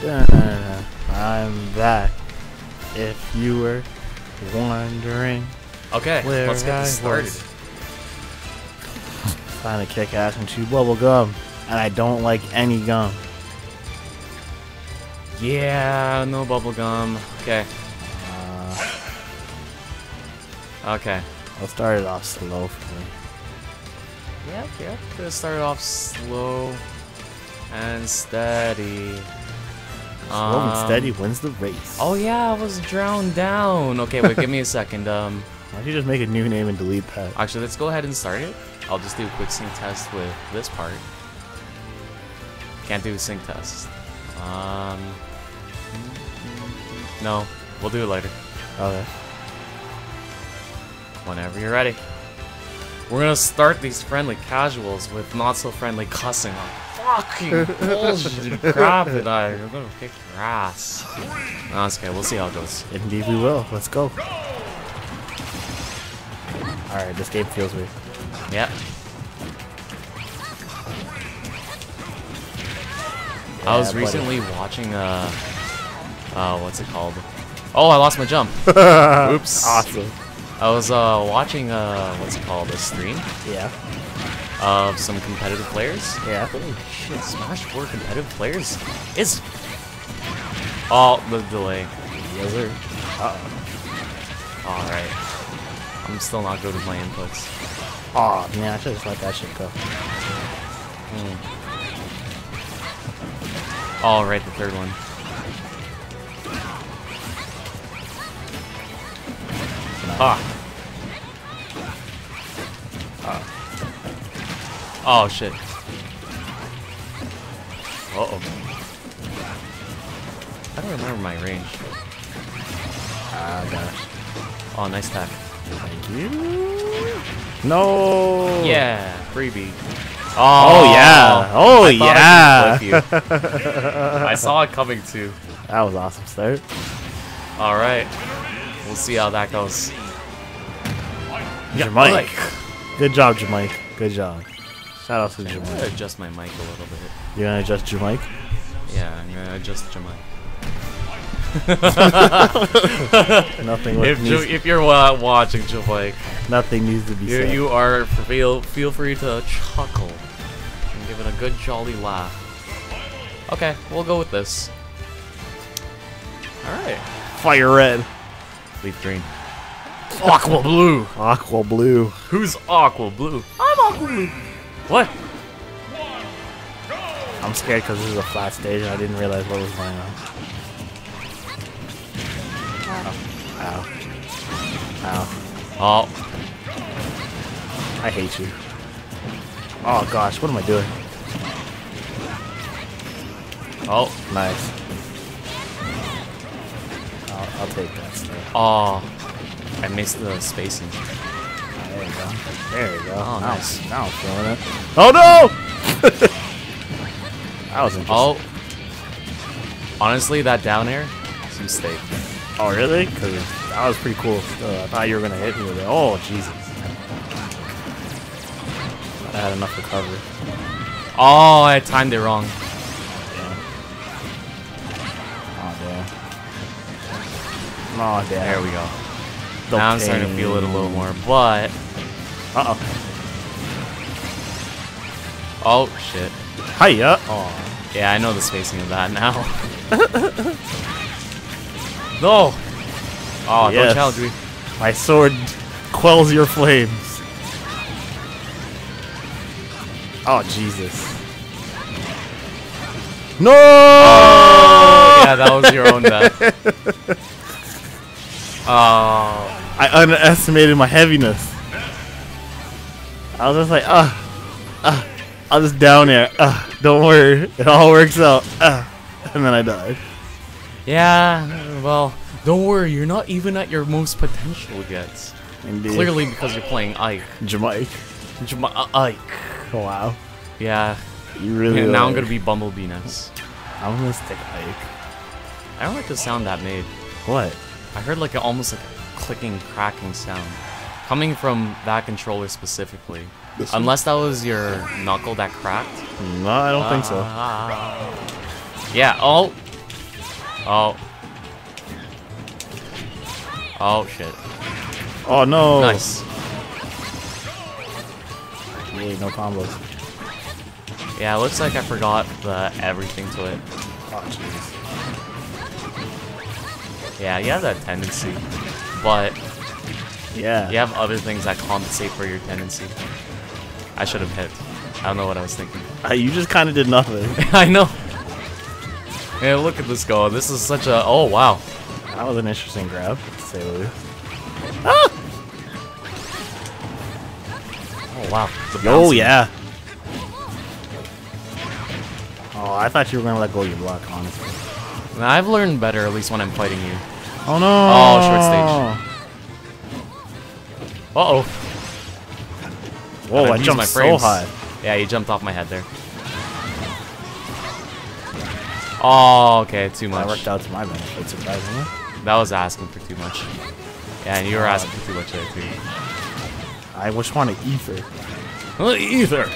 I'm back. If you were wondering. Okay, let's get this started. Trying to kick ass and chew bubble gum, and I don't like any gum. Yeah, no bubble gum. Okay. Okay. I'll start it off slow for me. Yep. Gonna start off slow and steady. Slow and steady wins the race. Oh yeah, I was drowned down. Okay, wait, give me a second. Why don't you just make a new name and delete that? Actually, let's go ahead and start it. I'll just do a quick sync test with this part. Can't do a sync test. No, we'll do it later. Okay. Whenever you're ready. We're gonna start these friendly casuals with not so friendly cussing on fucking bullshit crap that I'm gonna kick your ass. No, that's okay, we'll see how it goes. Indeed we will. Let's go. Alright, this game feels weird. Yep. I was recently watching what's it called? Oh, I lost my jump. Oops. Awesome. I was watching what's it called? A stream? Yeah. Of some competitive players. Yeah. Holy shit, Smash 4 competitive players is all the delay. Yes, sir. Alright. I'm still not good with my inputs. Oh man, I should just let that shit go. Alright, the third one. Oh shit. Uh-oh. I don't remember my range. Ah, gosh. Oh, nice tap. Thank you. No. Yeah, freebie. Oh yeah. Oh yeah. I saw it coming too. That was awesome start. Alright. We'll see how that goes. Jamaica. Good job, Jamaica. Good job. Shout out to I'm Jamaica. gonna adjust my mic a little bit. You gonna adjust Jamaica? Yeah, I'm gonna adjust Jamaica. Nothing. If you're watching Jamaica, nothing needs to be said. you are feel free to chuckle and give it a good jolly laugh. Okay, we'll go with this. All right. Fire red. Leaf green. Aqua blue. Aqua blue. Who's aqua blue? I'm aqua blue. What? I'm scared because this is a flat stage and I didn't realize what was going on. Ow. Ow. Oh. I hate you. Oh gosh, what am I doing? Oh. Nice. I'll take that stuff. Oh. I missed the spacing. There you go. There you go. Oh, nice. Now I'm feeling it. Oh no! That was interesting. Oh. Honestly, that down air, some steak. Oh really? Because that was pretty cool. I thought you were gonna hit me with it. Oh Jesus! I had enough recovery. Oh, I timed it wrong. Damn. Oh damn. Oh damn. There we go. The Now I'm starting to feel it a little more, but oh shit. Hiya! Oh, yeah, I know the spacing of that now. No! Oh, Yes. don't challenge me. My sword quells your flames. Oh, Jesus. No! Oh, yeah, that was your own death. Oh. I underestimated my heaviness. I was just like, I'll just down there. Don't worry. It all works out. And then I died. Yeah, well, don't worry, you're not even at your most potential yet. Indeed. Clearly because you're playing Ike. Jamaica. Ike. Oh, wow. Yeah. You really And now are. I'm gonna be Bumblebee next. I'm gonna stick Ike. I don't like the sound that made. What? I heard like almost like a clicking, cracking sound. Coming from that controller specifically. Unless that was your knuckle that cracked. No, I don't think so. Yeah, oh. Oh. Oh, shit. Oh, no. Nice. Yay, no combos. Yeah, it looks like I forgot the everything to it. Oh, jeez. Yeah, you have that tendency. But Yeah. you have other things that compensate for your tendency. I should have hit. I don't know what I was thinking. You just kind of did nothing. I know. Yeah, look at this go. This is such a... Oh, wow. That was an interesting grab, to say the least. Ah! Oh, wow. Oh, yeah. Oh, I thought you were going to let go of your block, honestly. I've learned better, at least when I'm fighting you. Oh, no. Oh, short stage. Uh-oh. Whoa, I jumped so high. Yeah, you jumped off my head there. Oh, okay, too much. That worked out to my benefit, surprisingly. That was asking for too much. Yeah, and you were asking for too much there, too. I just want to ether. Ether!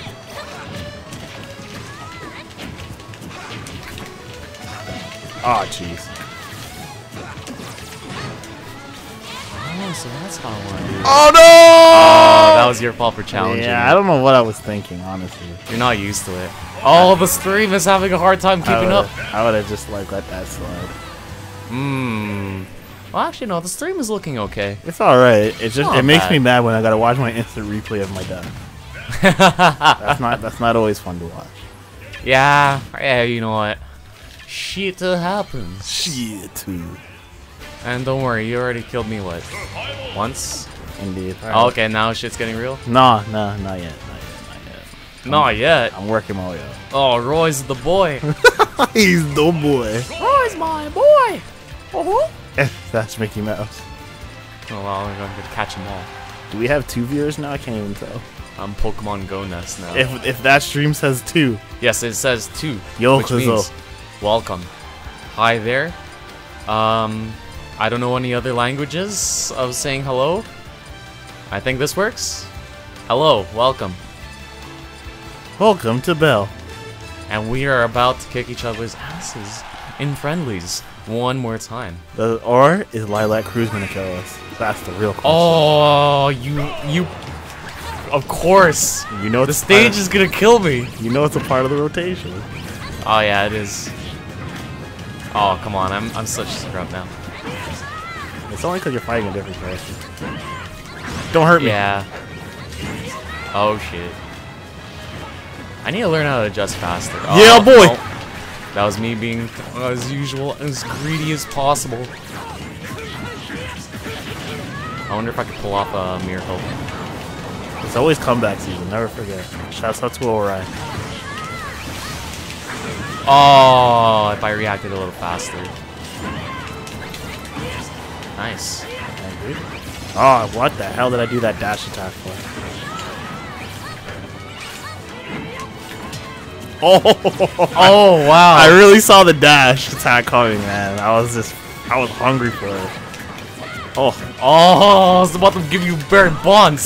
Oh, jeez. Oh, so that's how I want to do it. Oh, no! Oh, that was your fault for challenging Yeah, me. I don't know what I was thinking, honestly. You're not used to it. Oh, the stream is having a hard time keeping up. I would have just, like, let that slide. Well, actually, no, the stream is looking okay. It's alright. It's just, Not it makes bad. me mad when I gotta watch my instant replay of my death. That's not always fun to watch. Yeah, you know what? Shit happens. Shit, too. And don't worry, you already killed me, what? Once? Indeed. Oh, okay, now shit's getting real? No, not yet. Not yet. I'm working my way up. Oh, Roy's the boy. He's the boy. Roy's my boy. That's Mickey Mouse. Oh, well, I'm going to catch them all. Do we have 2 viewers now? I can't even tell. I'm Pokemon Go Nest now. If that stream says 2. Yes, it says 2. Yo, which means welcome. Hi there. I don't know any other languages of saying hello. I think this works. Hello, welcome. Welcome to Bell. And we are about to kick each other's asses in friendlies one more time. Or is Lilac Cruz gonna kill us? That's the real question. Oh, you. Of course. You know the stage is gonna kill me. You know it's a part of the rotation. Oh yeah, it is. Oh come on, I'm such a scrub now. It's only because you're fighting a different character. Don't hurt me. Yeah. Oh shit. I need to learn how to adjust faster. Oh, yeah, boy. Oh. That was me being, as usual, as greedy as possible. I wonder if I could pull off a miracle. It's always comeback season. Never forget. Shouts out to Orion. Oh, if I reacted a little faster. Nice. Oh, what the hell did I do that dash attack for? Oh, wow. I really saw the dash attack coming, man. I was hungry for it. Oh, I was about to give you bare bonds.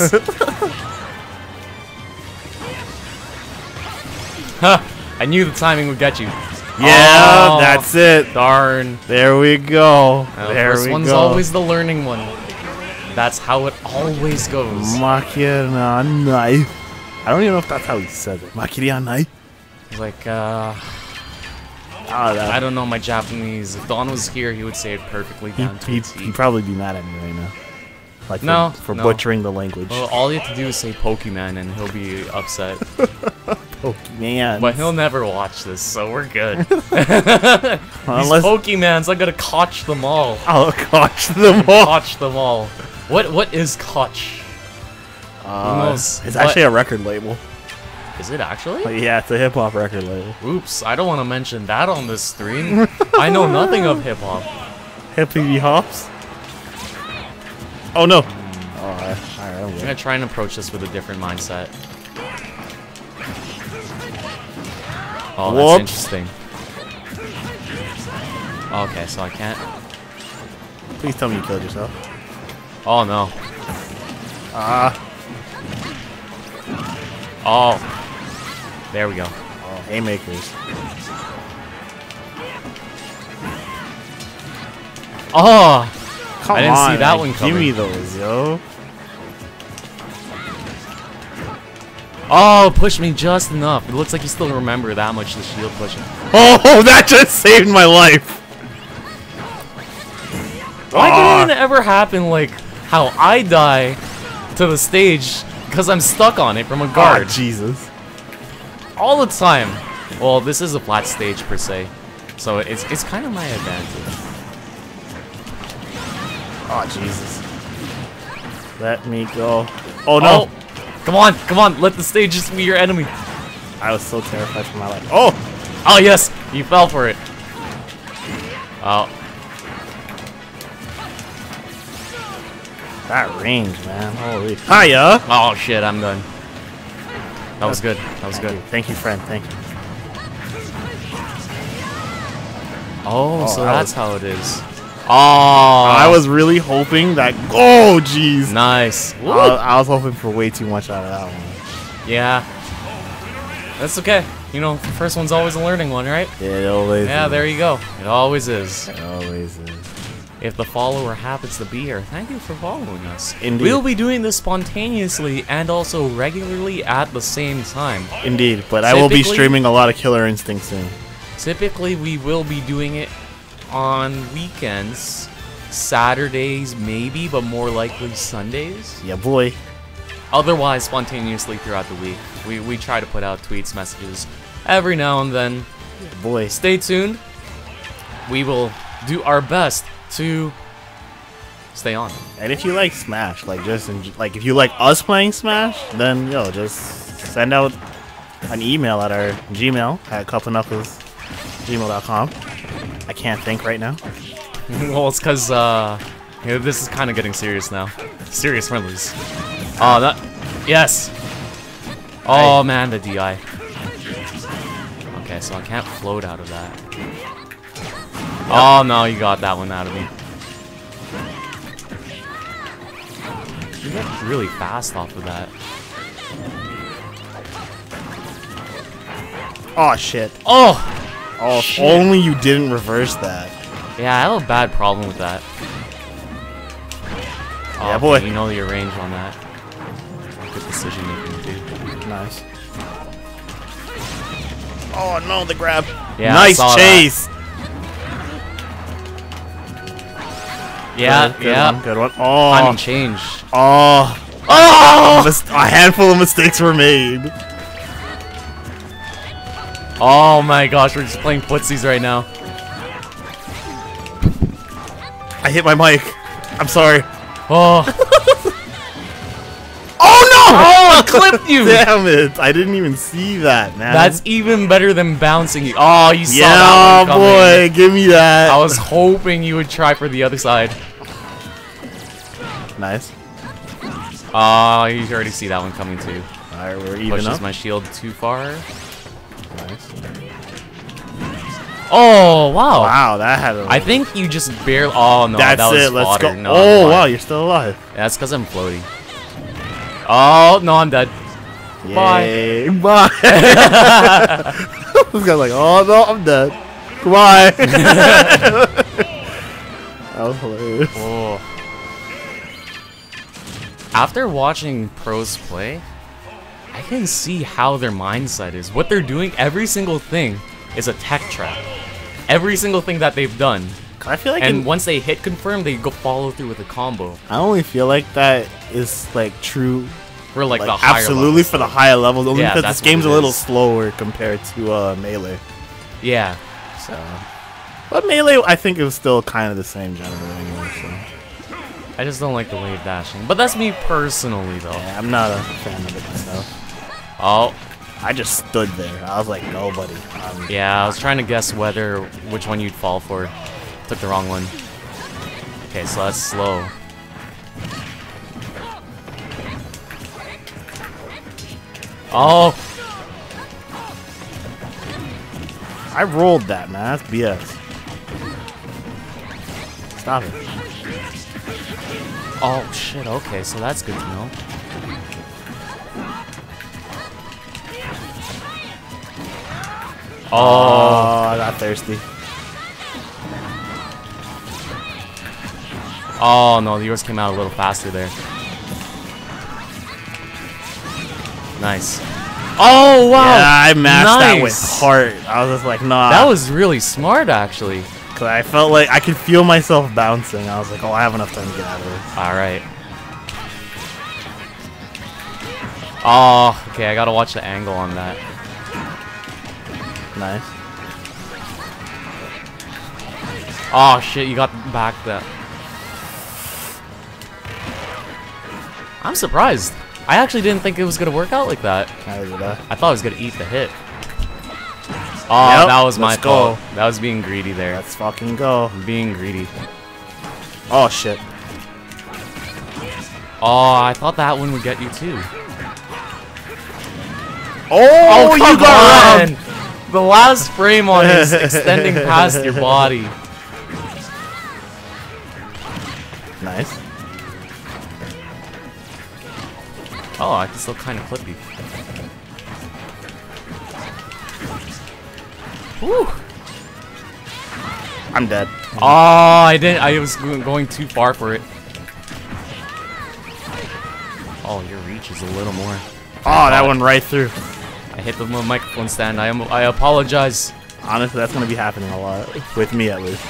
I knew the timing would get you. Yeah, oh, that's it. Darn. There we go. First one's always the learning one. That's how it always goes. Makiranai. I don't even know if that's how he says it. Makiranai. Like, I don't know my Japanese. If Don was here, he would say it perfectly down to a T. He'd probably be mad at me right now. Like for no. butchering the language. Well, all you have to do is say Pokemon and he'll be upset. Pokemon. But he'll never watch this, so we're good. These Pokemons, I gotta catch them all. I'll catch them all. Catch them all. What is catch? It's actually a record label. Is it actually? Yeah, it's a hip hop record label. Oops, I don't want to mention that on this stream. I know nothing of hip hop. Hippity hops? Oh no. Alright, I'm gonna try and approach this with a different mindset. Oh, that's interesting. Okay, so I can't. Please tell me you killed yourself. Oh no. Oh. There we go. Oh, haymakers. Oh! Come I didn't on, see that man. one coming. Give me those, yo. Oh, pushed me just enough. It looks like you still remember that much the shield pushing. Oh, that just saved my life. Why didn't it ever happen like how I die to the stage because I'm stuck on it from a guard? Oh, Jesus. All the time. Well, this is a flat stage per se, so it's kind of my advantage. Oh, Jesus. Let me go. Oh, no. Oh, come on, come on. Let the stage just be your enemy. I was so terrified for my life. Oh! Oh, yes. You fell for it. Oh. That range, man. Holy. Hiya! Oh, shit. I'm done. That was good. That was good. Thank you, friend. Thank you. Oh, so that that's was- how it is. Oh. I was really hoping that... Oh, jeez. Nice. I was hoping for way too much out of that one. Yeah. That's okay. You know, the first one's always a learning one, right? It always Yeah, is. there you go. It always is. It always is. If the follower happens to be here, thank you for following us. Indeed. We'll be doing this spontaneously and also regularly at the same time. Indeed, but I will be Typically- streaming a lot of Killer Instinct soon. Typically, we will be doing it on weekends, Saturdays maybe, but more likely Sundays. Yeah, boy. Otherwise, spontaneously throughout the week. We try to put out tweets, messages every now and then. Yeah, boy. Stay tuned. We will do our best to stay on. And if you like Smash, like like if you like us playing Smash, then yo, just send out an email at our Gmail at couplandknuckles@gmail.com. I can't think right now. Well, it's because this is kind of getting serious now. Serious friendlies. Oh, that. Yes. Oh man, the DI. Okay, so I can't float out of that. Oh no, you got that one out of me. You get really fast off of that. Oh shit. Oh! Oh, if Shit. only you didn't reverse that. Yeah, I have a bad problem with that. Oh, Yeah, boy. You know your range on that. Good decision making too. Nice. Oh no, the grab. Yeah, I nice saw chase. Yeah, Good yeah. one, good one. Oh, Timing change. oh, Oh! a handful of mistakes were made. Oh my gosh, we're just playing footsies right now. I hit my mic. I'm sorry. Oh. Oh no! Oh, it clipped you! Damn it! I didn't even see that, man. That's even better than bouncing you. Oh, you saw yeah, that one coming. boy. Give me that. I was hoping you would try for the other side. Nice. Oh, you already see that one coming too. All right, we're even Pushes up. my shield too far. Nice. Oh, wow. Wow, that had a... I think you just barely. Oh no, That's that was it. Let's fodder. go. No, Oh I'm wow, alive. you're still alive. That's because I'm floating. Oh no, I'm dead. Yay. Bye. This guy's like, oh no, I'm dead. Goodbye. That was hilarious. Oh. After watching pros play, I can see how their mindset is. What they're doing, every single thing is a tech trap. Every single thing that they've done. I feel like And once they hit confirm, they go follow through with a combo. I only feel like that is like true. For like, Like, the higher absolutely levels. for the higher levels. Only Yeah, because that's this game's a what it little is. slower compared to Melee. Yeah. So, but Melee, I think it was still kind of the same generally anyway. So. I just don't like the wave dashing. But that's me personally, though. Yeah, I'm not a fan of it myself. Oh, I just stood there. I was like, nobody. yeah, I was trying to guess which one you'd fall for. Took the wrong one. Okay, so that's slow. Oh! I rolled that, man. That's BS. Stop it. Oh, shit, okay, so that's good to know. Oh, I got thirsty. Oh no, yours came out a little faster there. Nice. Oh wow! Yeah, I mashed that with Nice. heart. I was just like, nah. That was really smart, actually. Cause I felt like I could feel myself bouncing. I was like, oh, I have enough time to get out of this. All right. Oh, okay. I gotta watch the angle on that. Nice. Oh shit! You got back that. I'm surprised. I actually didn't think it was gonna work out like that. I thought I was gonna eat the hit. Oh, Yep, that was my let's fault. go. That was being greedy there. Let's fucking go. Being greedy. Oh shit. Oh, I thought that one would get you too. Oh, you got on! The last frame on is extending past your body. Nice. Oh, I can still kind of clip you. Whew. I'm dead. Oh, I didn't. I was going too far for it. Oh, your reach is a little more. Oh, that went right through. I hit the microphone stand. I apologize. Honestly, that's gonna be happening a lot with me at least.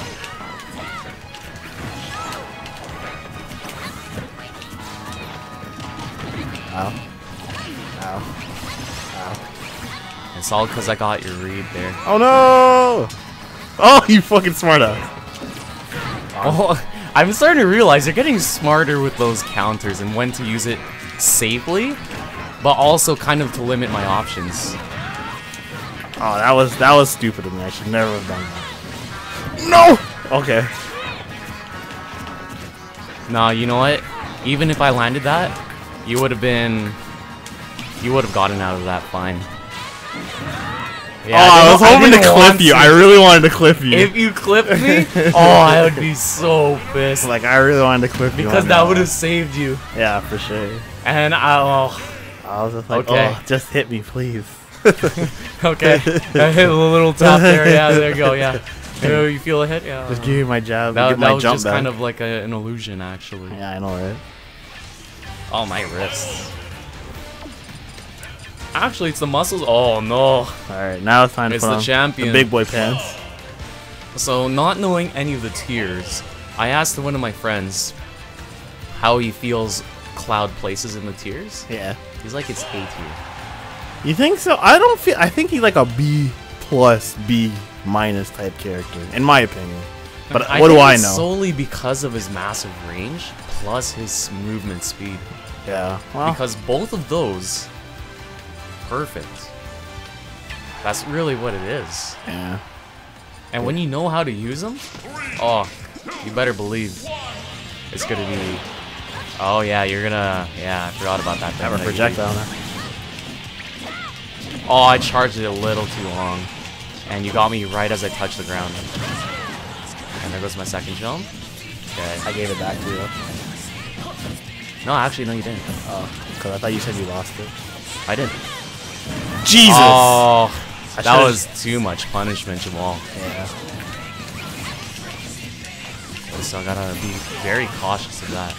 Ow. Ow. Ow. It's all because I got your read there. Oh no! Oh, you fucking smartass. Oh, I'm starting to realize you're getting smarter with those counters and when to use it safely, but also kind of to limit my options. Oh, that was stupid of me. I should never have done that. No! Okay. Nah, you know what? Even if I landed that, you would have gotten out of that fine. Yeah, I was hoping to clip you. I really wanted to clip you. If you clipped me, oh, I would be so pissed. Like, I really wanted to clip you. Because that would have saved you. Yeah, for sure. And I was just like, okay. oh, just hit me, please. Okay. I hit a little tap there. Yeah, there you go. Yeah. You feel a hit? Yeah. Just give me my jab. That, give my that was jump just back. kind of like an illusion, actually. Yeah, I know, right? Oh, my wrists. Actually, it's the muscles. Oh, no. Alright, now it's time to It's put the on champion. the big boy pants. So, not knowing any of the tiers, I asked one of my friends how he feels Cloud places in the tiers. Yeah. He's like, it's A tier. You think so? I think he's like a B plus, B minus type character, in my opinion. But what do I know? Solely because of his massive range, plus his movement speed. Yeah. Well, Because both of those, perfect. That's really what it is. yeah. And when you know how to use them, oh, you better believe it's gonna be. Oh yeah, you're gonna. Yeah, I forgot about that. Have a projectile now. Oh, I charged it a little too long, and you got me right as I touched the ground. And there goes my second jump. Okay. I gave it back to you. No, actually, no, you didn't. Oh, because I thought you said you lost it. I did. Jesus! Oh, I that should've- was too much punishment, Jamal. Yeah. So I gotta be very cautious of that.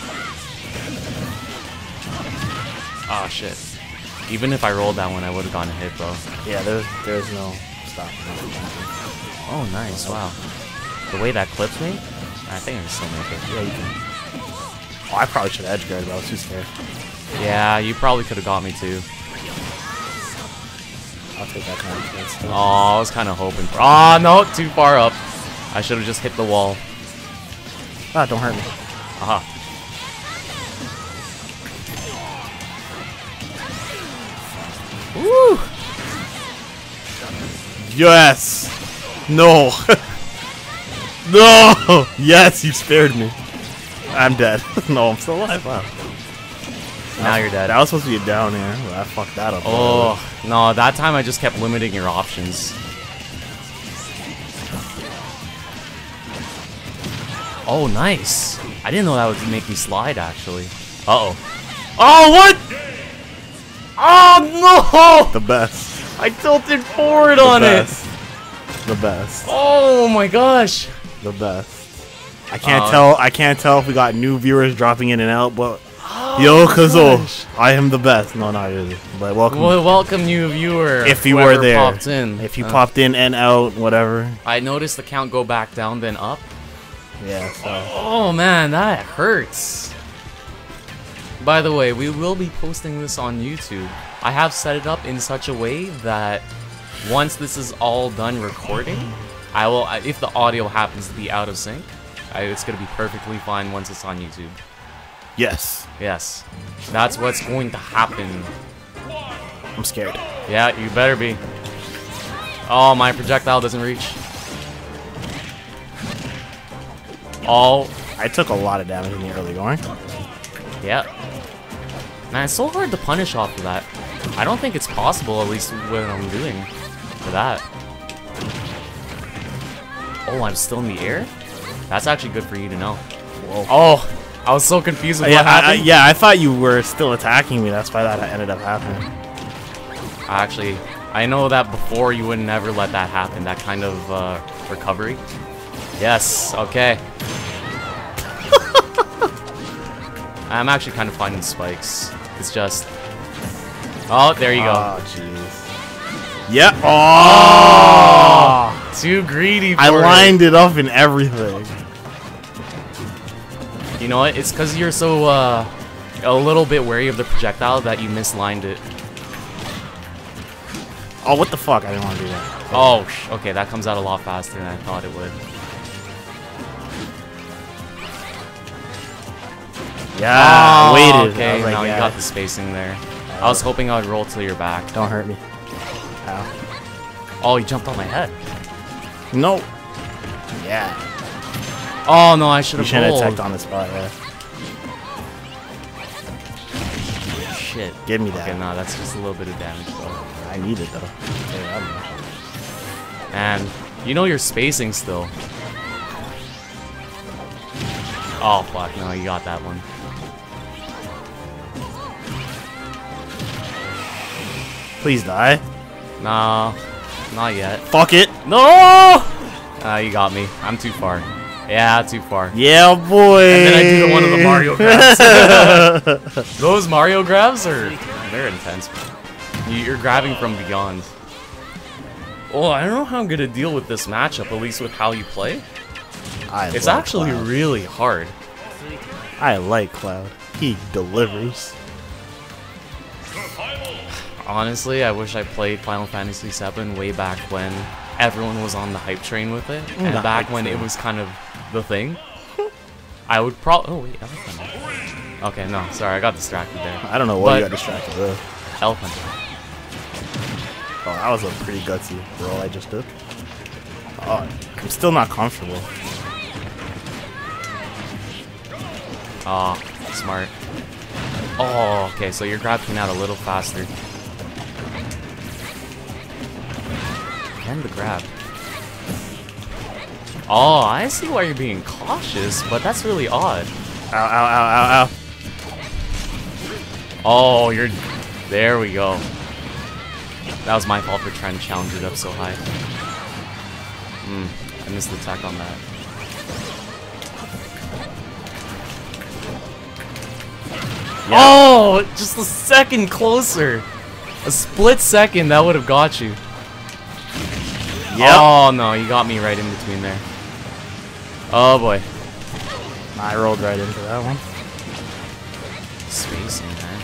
Oh shit. Even if I rolled that one, I would have gotten a hit, bro. Yeah, there's no stop. Oh, nice. Wow. The way that clips me, I think I can still make it. Yeah, you can. Oh, I probably should have edge guarded, but I was too scared. Yeah, you probably could have got me too. I'll take that kind of chance. Oh, I was kind of hoping for. Oh, no, too far up. I should have just hit the wall. Ah, don't hurt me. Aha. Woo! Yes! No! No! Yes, you spared me. I'm dead. No, I'm still alive. Wow. Now you're dead. That was supposed to be a down air. Well, I fucked that up. Oh, no, that time I just kept limiting your options. Oh, nice. I didn't know that would make me slide, actually. Uh-oh. Oh, what? Oh, no! The best. I tilted forward on it. The best. Oh, my gosh. The best. I can't tell if we got new viewers dropping in and out, but yo, Kazo, I am the best. No, not really. But welcome. Well, welcome new viewer. If you were there, popped in. If you popped in and out, whatever. I noticed the count go back down, then up. Yeah. So. Oh man, that hurts. By the way, we will be posting this on YouTube. I have set it up in such a way that once this is all done recording, I will, if the audio happens to be out of sync, it's going to be perfectly fine once it's on YouTube. Yes. Yes. That's what's going to happen. I'm scared. Yeah, you better be. Oh, my projectile doesn't reach. Oh. I took a lot of damage in the early going. Yeah. Man, it's so hard to punish off of that. I don't think it's possible, at least what I'm doing for that. Oh, I'm still in the air? That's actually good for you to know. Whoa. Oh, I was so confused with what happened. Yeah, I thought you were still attacking me. That's why that ended up happening. Actually, I know that before you would never let that happen, that kind of recovery. Yes, okay. I'm actually kind of finding spikes. It's just... Oh, there you go. Oh, jeez. Yeah. Oh! Too greedy for I lined it up and everything. You know what? It's because you're so, a little bit wary of the projectile that you mislined it. Oh, what the fuck? I didn't want to do that. Oh, okay, that comes out a lot faster than I thought it would. Yeah, I waited. Okay, I was like, now yeah. you got the spacing there. I was hoping I would roll to your back. Don't hurt me. Ow. Oh, you jumped on my head. No. Yeah. Oh, no, I should have You should have rolled. attacked on the spot, yeah. Shit. Give me that. Okay, no, that's just a little bit of damage, though. I need it, though. And you know your spacing still. Oh, fuck, no, you got that one. Please die. No, not yet. Fuck it. No! You got me. I'm too far. Yeah, too far. Yeah, boy. And then I do one of the Mario grabs. Those Mario grabs they're intense. You're grabbing from beyond. Oh, I don't know how I'm gonna deal with this matchup, at least with how you play. It's actually Cloud. really hard. I like Cloud. He delivers. Honestly, I wish I played Final Fantasy VII way back when everyone was on the hype train with it, and back when it was kind of the thing. I would probably... Oh, wait, elephant. Okay, no, sorry, I got distracted there. I don't know what you got distracted with. Elephant. Oh, that was a pretty gutsy roll I just did. Oh, I'm still not comfortable. Oh, smart. Oh, okay, so your grab came out a little faster. And the grab. Oh, I see why you're being cautious, but that's really odd. Ow, ow, ow, ow, ow. Oh, you're... There we go. That was my fault for trying to challenge it up so high. I missed the attack on that. Yeah. Oh, just a second closer. A split second, that would have got you. Yep. Oh, no, you got me right in between there. Oh, boy. I rolled right into that one. Spacing, man.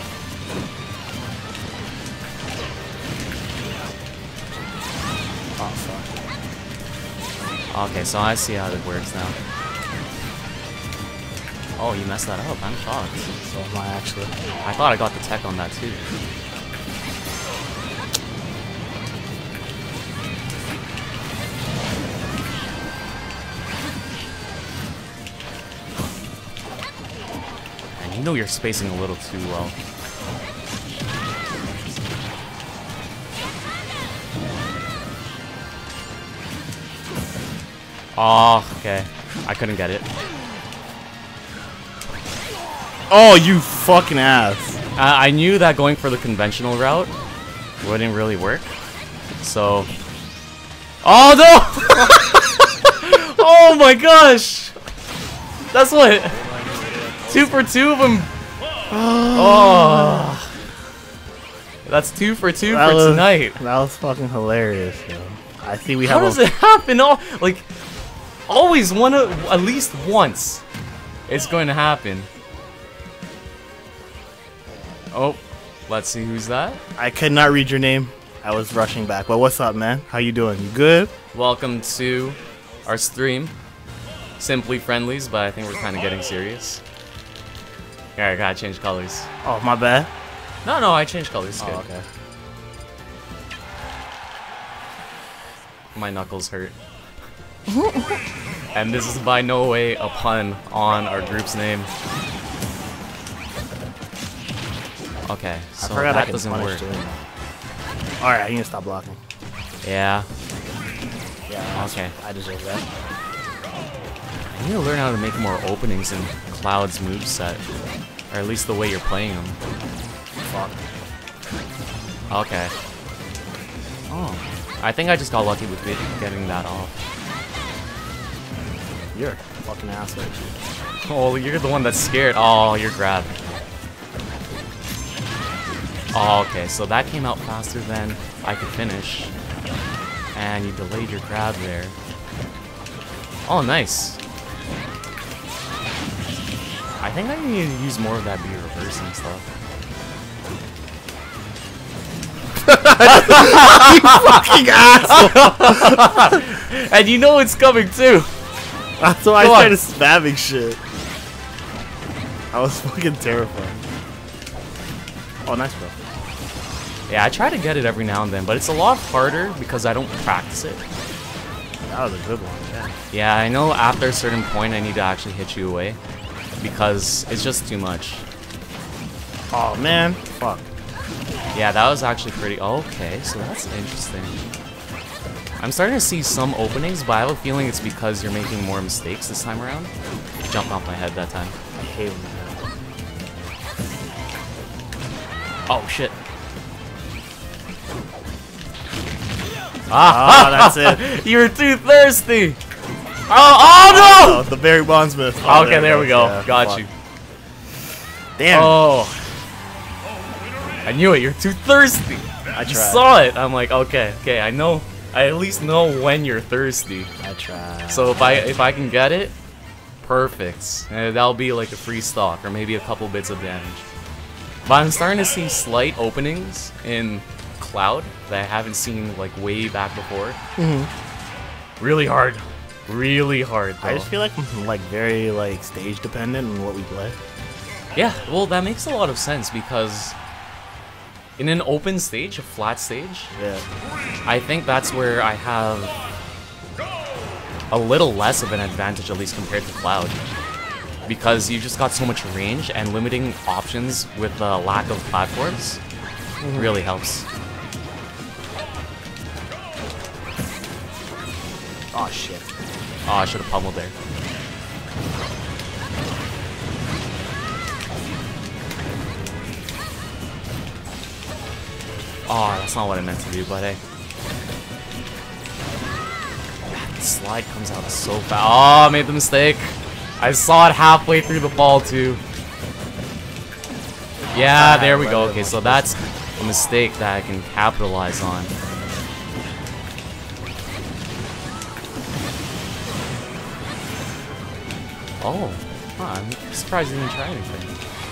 Oh, fuck. Okay, so I see how it works now. Oh, you messed that up. I'm shocked. So am I actually. I thought I got the tech on that, too. And you know you're spacing a little too well. Oh, okay. I couldn't get it. Oh, you fucking ass. I knew that going for the conventional route wouldn't really work. So... Oh, no! Oh my gosh! That's what. 2 for 2 of them. Oh. That's 2 for 2 for tonight. That was fucking hilarious, yo. I see we How have does it happen? Like, always at least once, it's going to happen. Oh, let's see who's that. I could not read your name. I was rushing back. But what's up, man? How you doing? You good? Welcome to our stream. Simply Friendlies, but I think we're kind of getting serious. Alright, I gotta change colors. Oh, my bad. No, I changed colors. Good. Oh, okay. My knuckles hurt. And this is by no way a pun on our group's name. Okay, so that doesn't work. Alright, I need to stop blocking. Yeah. Yeah, okay. I deserve that. I need to learn how to make more openings in Cloud's moveset. Or at least the way you're playing them. Fuck. Okay. Oh. I think I just got lucky with getting that off. You're a fucking asshole. Oh, you're the one that's scared. Oh, you're grabbed. Oh, okay, so that came out faster than I could finish. And you delayed your grab there. Oh, nice. I think I need to use more of that beer reversing stuff. You fucking asshole! And you know it's coming too! That's why I started spamming shit. I was fucking terrified. Oh, nice, bro. Yeah, I try to get it every now and then, but it's a lot harder because I don't practice it. That was a good one, yeah. Yeah, I know after a certain point I need to actually hit you away. Because it's just too much. Oh, man. Fuck. Yeah, that was actually pretty... Okay, so that's interesting. I'm starting to see some openings, but I have a feeling it's because you're making more mistakes this time around. Jumped off my head that time. I hate when that happens. Oh, shit. Ah, that's it. You're too thirsty! Oh no! Oh, the Barry Bondsmith. Oh, okay, there we go. Yeah, Got fuck. you. Damn. Oh. I knew it. You're too thirsty. I tried. You saw it. I'm like, okay, I know. I at least know when you're thirsty. I tried. So if I can get it, perfect. That'll be like a free stock or maybe a couple bits of damage. But I'm starting to see slight openings in Cloud that I haven't seen like way back before. Really hard. Really hard, though. I just feel like I'm like very like stage dependent on what we play. Yeah, well that makes a lot of sense because in an open stage, a flat stage, Yeah. I think that's where I have a little less of an advantage, at least compared to Cloud. Because you just got so much range and limiting options with the lack of platforms really helps. Oh shit. Oh, I should have pummeled there. Oh, that's not what I meant to do, but hey. The slide comes out so fast. Oh, I made the mistake. I saw it halfway through the fall, too. Yeah, there we go. Okay, so that's a mistake that I can capitalize on. Oh, huh, I'm surprised you didn't try anything.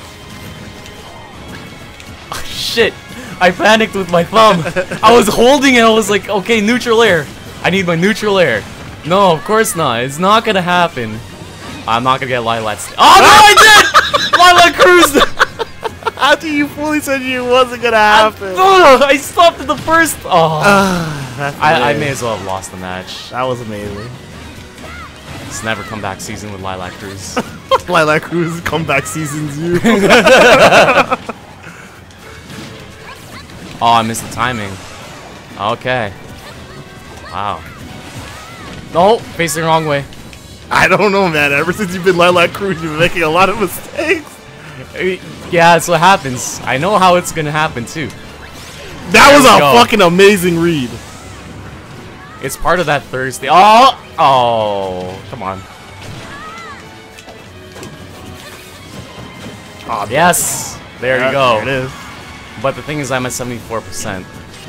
Oh, shit! I panicked with my thumb. I was holding it. I was like, okay, neutral air. I need my neutral air. No, of course not. It's not gonna happen. I'm not gonna get Lilac. Oh no, I did! Lilac cruised. After you fully said you wasn't gonna happen. I stopped at the first. Oh, I may amazing. as well have lost the match. That was amazing. It's never come back season with Lilac Cruz. Lilac Cruz comeback seasons you. Oh, I missed the timing. Okay. Wow. No, facing the wrong way. I don't know, man. Ever since you've been Lilac Cruz, you've been making a lot of mistakes. Yeah, that's what happens. I know how it's gonna happen too. That was a fucking amazing read. It's part of that Thursday. Oh! Oh, come on. Oh, Yes! There you go. There it is. But the thing is, I'm at 74%.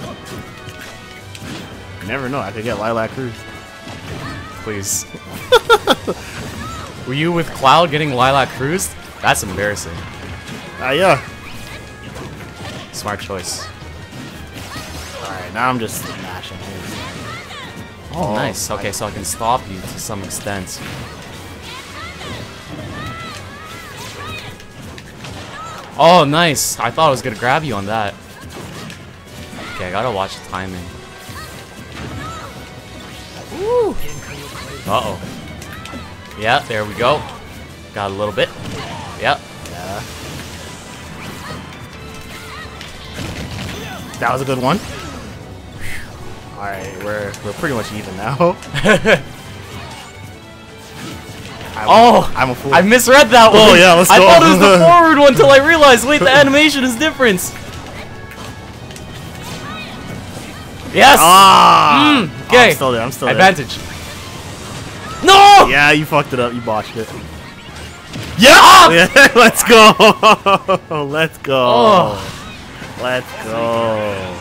You never know. I could get Lilac Cruz. Please. Were you with Cloud getting Lilac Cruz? That's embarrassing. Yeah. Smart choice. Alright, now I'm just smashing his. Oh, nice. Okay, so I can stop you to some extent. Oh, nice. I thought I was gonna grab you on that. Okay, I gotta watch the timing. Woo! Uh-oh. Yeah, there we go. Got a little bit. Yep. Yeah. That was a good one. Alright, we're pretty much even now. I'm a fool. I misread that one. Oh yeah, let's go. I thought it was the forward one till I realized, wait, the animation is different. Yes! Ah! Okay. I'm still there, I'm still there. Advantage. No! Yeah, you fucked it up, you botched it. Yeah! Ah! Yeah, let's go! Let's go. Oh. Let's go.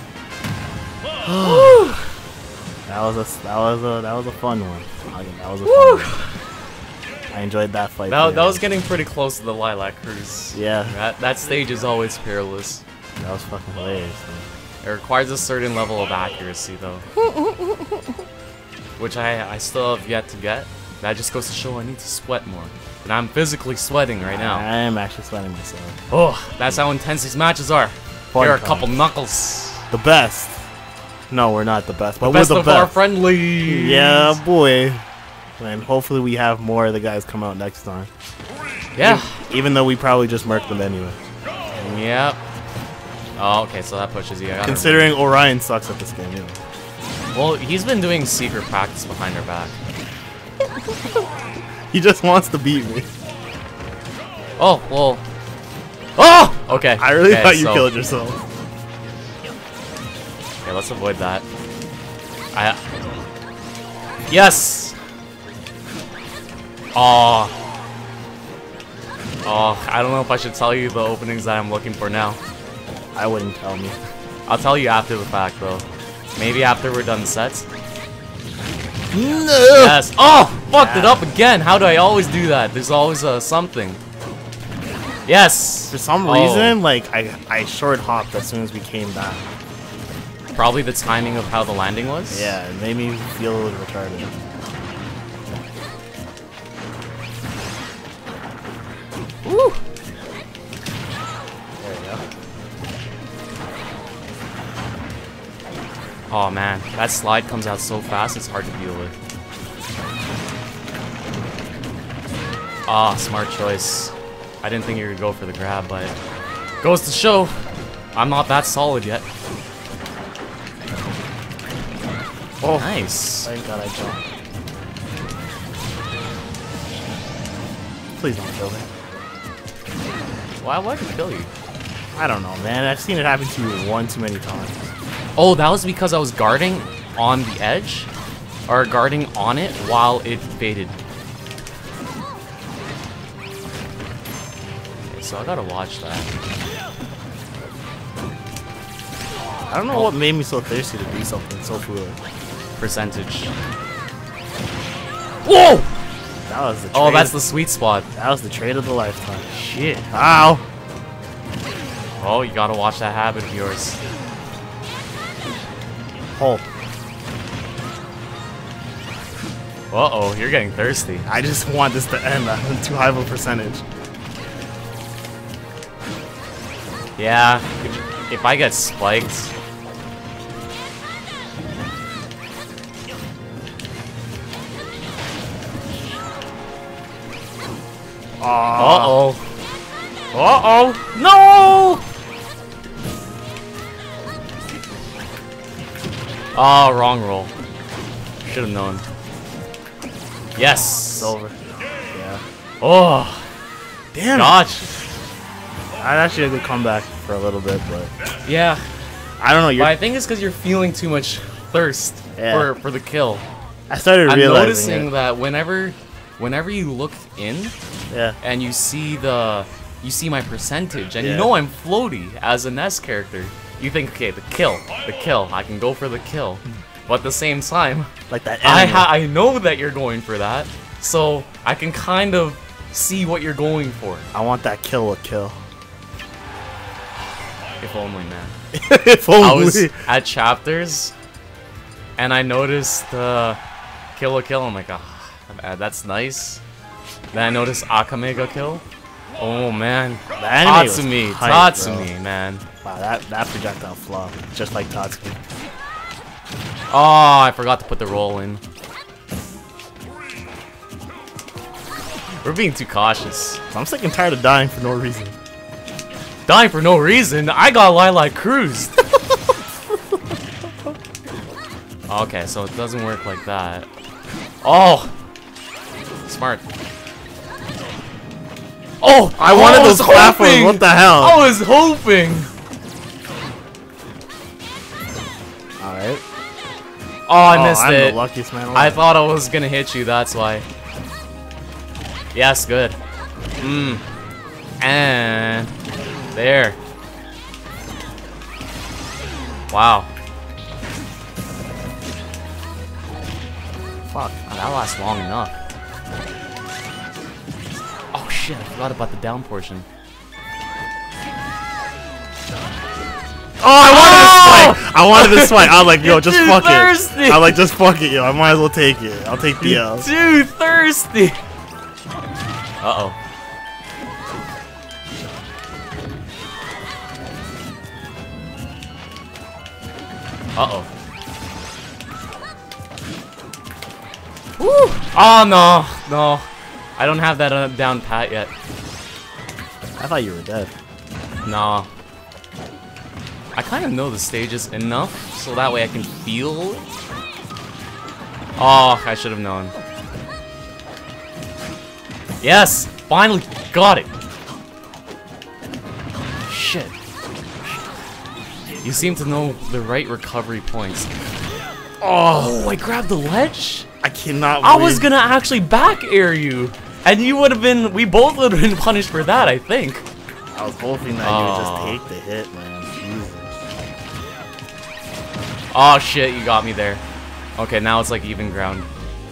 that was a fun one. That was a fun one. I enjoyed that fight. That was getting pretty close to the Lilac Cruise. Yeah. That stage is always perilous. That was fucking hilarious. It requires a certain level of accuracy, though. Which I still have yet to get. That just goes to show I need to sweat more. And I'm physically sweating right now. I am actually sweating myself. Oh, that's how intense these matches are. Fun Here are a time. couple knuckles. The best. No, we're not the best, but The best we're the of our best. friendlies. Yeah, boy. And hopefully we have more of the guys come out next time. Yeah. Even though we probably just murked them anyway. Yep. Oh, okay, so that pushes you. Considering Orion sucks at this game, you know. Well, he's been doing secret practice behind our back. He just wants to beat me. Oh, well. Oh! Okay. I really okay, thought you so- killed yourself. Okay, let's avoid that. Yes! Oh. Oh, I don't know if I should tell you the openings that I'm looking for now. I wouldn't tell me. I'll tell you after the fact, though. Maybe after we're done sets. No! Yes. Oh! Fucked it up again! How do I always do that? There's always something. Yes! For some reason, like, I short hopped as soon as we came back. Probably the timing of how the landing was? Yeah, it made me feel a little retarded. Woo! There we go. Oh man, that slide comes out so fast, it's hard to deal with. Ah, smart choice. I didn't think you would go for the grab, but goes to show I'm not that solid yet. Oh, Nice. thank God I jumped. Please don't kill me. Why would it kill you? I don't know, man. I've seen it happen to you one too many times. Oh, that was because I was guarding on the edge? Or guarding on it while it faded. Okay, so I gotta watch that. I don't know what made me so thirsty to do something so foolish. Percentage. Whoa! That was the trade. Oh, that's the sweet spot. That was the trade of the lifetime. Shit. Ow! Oh, you gotta watch that habit of yours. Oh. Uh-oh, you're getting thirsty. I just want this to end. I'm too high of a percentage. Yeah, if I get spiked... Uh-oh. Uh-oh. No! Oh, wrong roll. Should have known. Yes! It's over. Yeah. Oh! Damn. Gotcha. I actually had to come back for a little bit, but Yeah. I don't know. But I think it's because you're feeling too much thirst Yeah. for the kill. I started I'm realizing noticing that whenever you look in Yeah. and you see the you see my percentage, and you Yeah. know I'm floaty as a Ness character. You think, okay, the kill, I can go for the kill. But at the same time, Like that enemy. I know that you're going for that, so I can kind of see what you're going for. I want that kill. If only, man. If I only. was at chapters, and I noticed kill. I'm like, ah, that's nice. Then I noticed Akamega kill. Oh man, The enemy was Tatsumi, hype, bro. Tatsumi, man. Wow, that projectile flopped, just like Tatsumi. Oh, I forgot to put the roll in. We're being too cautious. I'm sick and tired of dying for no reason. Dying for no reason. I got Lilac cruised. Okay, so it doesn't work like that. Oh, smart. Oh, I wanted was those platforms. hoping. What the hell? I was hoping. All right. Oh, I missed I'm it. the luckiest man alive. I thought I was gonna hit you. That's why. Yes, good. And there. Wow. Fuck. Oh, that lasts long enough. Oh shit! I forgot about the down portion. Oh, I wanted this fight. I was like, yo, just Too fuck thirsty. it. I was like, just fuck it, yo. I might as well take it. I'll take the L. Too thirsty. Uh-oh. Uh-oh. Woo! Oh, no. No. I don't have that down pat yet. I thought you were dead. No. I kind of know the stages enough, so that way I can feel. Oh, I should have known. Yes! Finally got it! Shit. You seem to know the right recovery points. Oh, I grabbed the ledge? I cannot I believe. was gonna actually back air you! And you would have been, we both would have been punished for that, I think. I was hoping that you would just take the hit, man. Jesus. Oh shit, you got me there. Okay, now it's like even ground.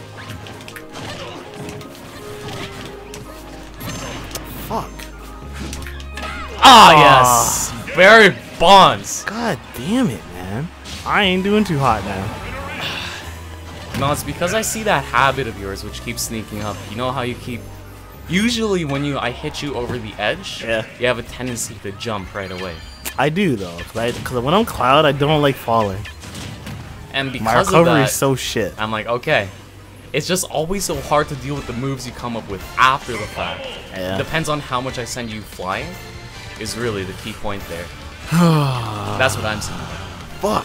Fuck. Ah, yes! Very bonds! God damn it, man. I ain't doing too hot now. No, it's because I see that habit of yours which keeps sneaking up. You know how you keep... Usually when I hit you over the edge, Yeah. you have a tendency to jump right away. I do, though. Because when I'm Cloud, I don't like falling. And My because of recovery that, is so shit. I'm like, okay. It's just always so hard to deal with the moves you come up with after the fact. Yeah. Depends on how much I send you flying, is really the key point there. That's what I'm saying. Fuck.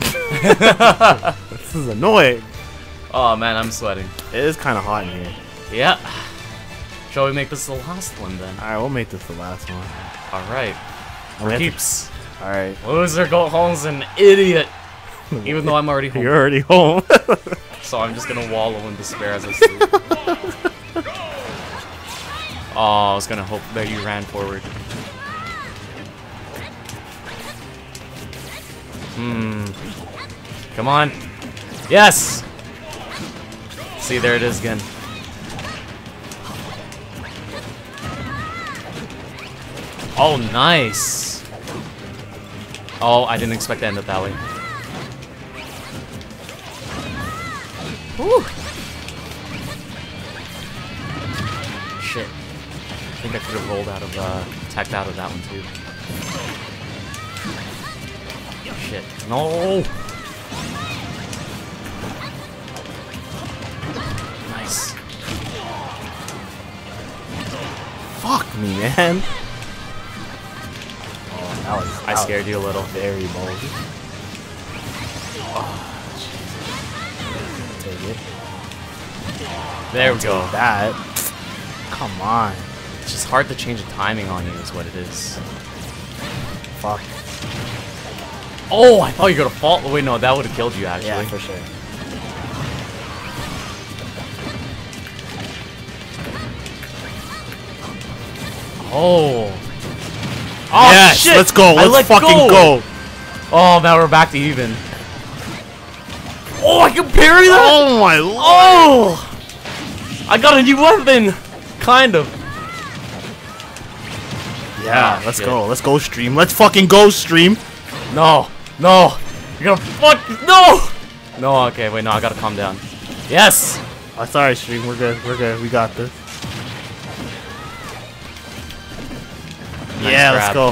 This is annoying. Oh man, I'm sweating. It is kind of hot in here. Yeah. Shall we make this the last one then? Alright, we'll make this the last one. Alright. We have to- Keeps. Alright. Loser go home's an idiot. Even though I'm already home. You're already home. So I'm just gonna wallow in despair as I sleep. Oh, I was gonna hope that you ran forward. Come on. Yes! See, there it is again. Oh, nice. Oh, I didn't expect to end it that way. Whew. Shit. I think I could have rolled out of, tacked out of that one too. Shit. No! Nice. Fuck me, man. Oh, that was. I scared you a little. Very bold. Oh, take it. There we go. That. Come on. It's just hard to change the timing on you is what it is. Fuck. Oh, I thought you were gonna fall. Wait, no, that would have killed you actually. Yeah, for sure. Oh. Yes, shit! let's go. Let's fucking go. Oh, now we're back to even. Oh, I can parry that? Oh my lord. Oh! I got a new weapon! Kind of. Yeah, let's go. Let's go, stream. Let's fucking go, stream. No. No. You're gonna fuck. No! No, okay, wait, no, I gotta calm down. Yes! Oh, sorry, stream. We're good. We're good. We got this. Nice yeah, grab. let's go.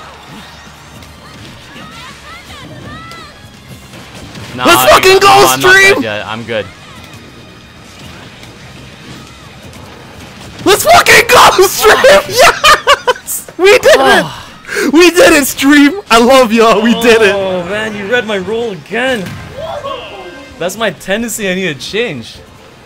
No, Let's fucking go, I'm not stream! dead yet. I'm good. Let's fucking go, stream! Yes! We did it! We did it, stream! I love y'all. We did it. Oh, man, you read my roll again. That's my tendency. I need to change.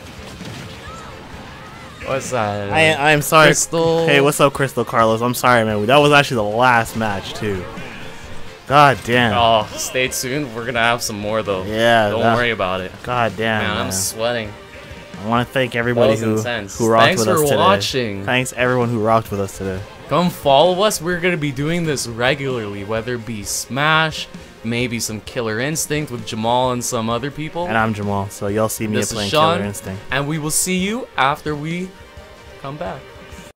What's that? I am sorry. Crystal. Hey, what's up, Crystal Carlos? I'm sorry, man. That was actually the last match, too. God damn. Oh, stay tuned. We're gonna have some more though. Yeah. Don't worry about it. God damn. Man, I'm sweating. I want to thank everybody who rocked Thanks with us today. for watching. Thanks everyone who rocked with us today. Come follow us. We're gonna be doing this regularly, whether it be Smash, maybe some Killer Instinct with Jamal and some other people. And I'm Jamal, so y'all see me This is playing Sean, Killer Instinct. And we will see you after we come back.